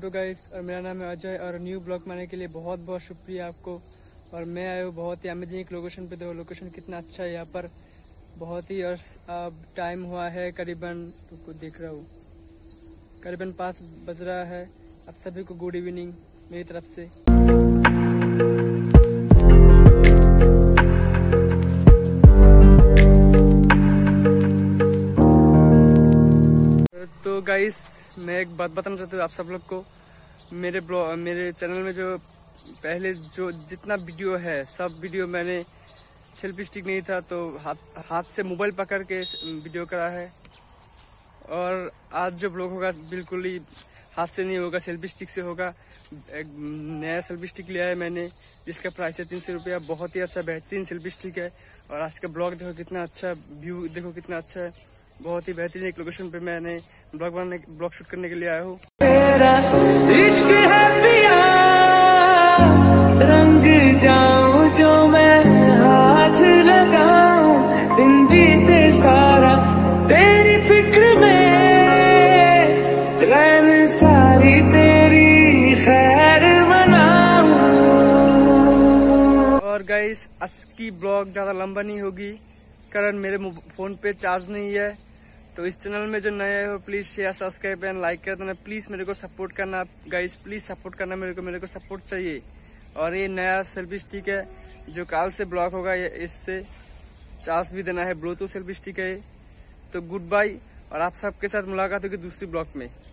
To guys, और मेरा नाम है अजय। और न्यू ब्लॉग बनाने के लिए बहुत बहुत शुक्रिया आपको। और मैं आया हूँ बहुत ही अमेजिंग एक लोकेशन पे। देखो लोकेशन कितना अच्छा है यहाँ पर, बहुत ही। और अब टाइम हुआ है करीबन, तो देख रहा हूँ करीबन 5 बज रहा है। आप सभी को गुड इवनिंग मेरी तरफ से। तो गाइस, मैं एक बात बताना चाहता हूँ आप सब लोग को। मेरे चैनल में जो पहले जो जितना वीडियो है, सब वीडियो मैंने सेल्फी स्टिक नहीं था तो हाथ से मोबाइल पकड़ के वीडियो करा है। और आज जो ब्लॉग होगा बिल्कुल ही हाथ से नहीं होगा, सेल्फी स्टिक से होगा। एक नया सेल्फी स्टिक लिया है मैंने, जिसका प्राइस है 300 रुपया। बहुत ही अच्छा बेहतरीन सेल्फी स्टिक है। और आज का ब्लॉग देखो कितना अच्छा, व्यू देखो कितना अच्छा है। बहुत ही बेहतरीन एक लोकेशन पे मैंने ब्लॉग शूट करने के लिए आया हूँ। इश्क है पिया, रंग जाऊं जो मैं हाथ लगाऊं, दिन बीते सारा तेरी फिक्र में, रैन सारी तेरी खैर मनाऊं। और गाइस, आज की ब्लॉग ज्यादा लंबा नहीं होगी, कारण मेरे फोन पे चार्ज नहीं है। तो इस चैनल में जो नए हो please share, subscribe and like कर देना। प्लीज मेरे को सपोर्ट करना गाइस, प्लीज सपोर्ट करना मेरे को सपोर्ट चाहिए। और ये नया सेल्फी स्टिक है जो कल से ब्लॉक होगा, इससे चार्ज भी देना है। ब्लूटूथ सेल्फी स्टिक है। तो गुड बाय, और आप सबके साथ मुलाकात होगी दूसरी ब्लॉग में।